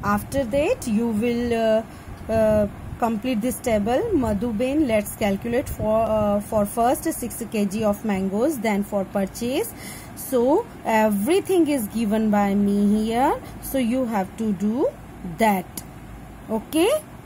After that you will complete this table. Madhuben, let's calculate for first 6 kg of mangoes, then for purchase. So everything is given by me here, so you have to do that. Okay.